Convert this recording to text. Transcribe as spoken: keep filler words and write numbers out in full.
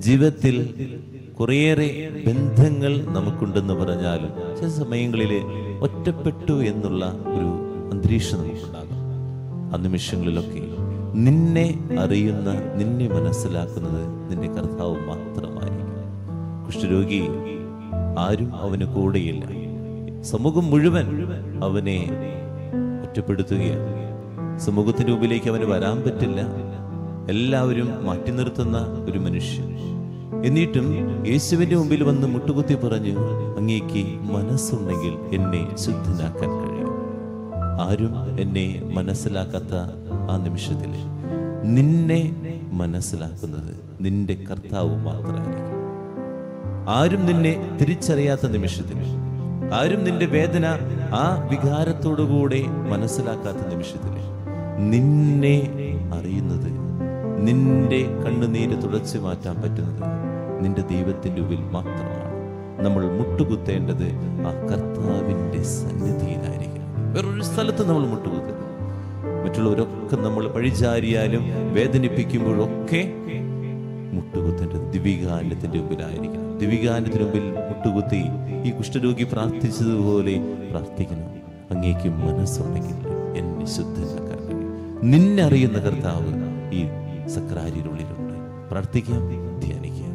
ജീവിതത്തിൽ കുറേയേറെ ബന്ധങ്ങൾ നമുക്കുണ്ടെന്ന് പറഞ്ഞാലും ചില സമയങ്ങളിൽ ഒറ്റപ്പെട്ടു എന്നുള്ള ഒരു അന്തരീക്ഷം നമുക്കുണ്ടാകും. ആ നിമിഷങ്ങളിലൊക്കെ നിന്നെ അറിയുന്ന, നിന്നെ മനസ്സിലാക്കുന്നത് നിന്റെ കർത്താവ് മാത്രമായിരിക്കും. കുഷ്ഠരോഗി ആരും അവന് കൂടെയില്ല. സമൂഹം മുഴുവൻ അവനെ ഒറ്റപ്പെടുത്തുകയാണ്. സമൂഹത്തിന്റെ മുമ്പിലേക്ക് അവന് വരാൻ പറ്റില്ല. എല്ലാവരും മാറ്റി നിർത്തുന്ന ഒരു മനുഷ്യൻ. എന്നിട്ടും യേശുവിന്റെ മുമ്പിൽ വന്ന് മുട്ടുകുത്തി പറഞ്ഞു, അങ്ങേക്ക് മനസ്സുണ്ടെങ്കിൽ എന്നെ ശുദ്ധനാക്കാൻ കഴിയും. ആരും എന്നെ മനസ്സിലാക്കാത്ത ആ നിമിഷത്തിൽ നിന്നെ മനസ്സിലാക്കുന്നത് നിന്റെ കർത്താവ് മാത്രമായിരിക്കും. ആരും നിന്നെ തിരിച്ചറിയാത്ത നിമിഷത്തിൽ, ആരും നിന്റെ വേദന ആ വികാരത്തോടുകൂടെ മനസ്സിലാക്കാത്ത നിമിഷത്തിൽ നിന്നെ അറിയുന്നത്, നിന്റെ കണ്ണുനീര് തുടച്ചു മാറ്റാൻ പറ്റുന്നത് നിന്റെ ദൈവത്തിന്റെ ഉള്ളിൽ മാത്രമാണ്. നമ്മൾ മുട്ടുകുത്തേണ്ടത് ആ കർത്താവിന്റെ സന്നിധിയിലായിരിക്കും. വേറൊരു സ്ഥലത്ത് നമ്മൾ മുട്ടുകുത്തരുത്. മറ്റുള്ളവരൊക്കെ നമ്മൾ പഴിചാരിയാലും വേദനിപ്പിക്കുമ്പോഴൊക്കെ മുട്ടുകുത്തേണ്ടത് ദിവികാനത്തിന്റെ മുമ്പിലായിരിക്കണം. ദിവികാനത്തിന് മുമ്പിൽ മുട്ടുകുത്തി ഈ കുഷ്ഠരോഗി പ്രാർത്ഥിച്ചതുപോലെ പ്രാർത്ഥിക്കണം. അങ്ങേക്ക് മനസ്സുണ്ടെങ്കിൽ എന്നെ ശുദ്ധനാക്കാൻ കഴിയും. നിന്നെ അറിയുന്ന കർത്താവ് ഈ സക്രാരിയിലുള്ളിലുണ്ട്. പ്രാർത്ഥിക്കാം, ധ്യാനിക്കാം.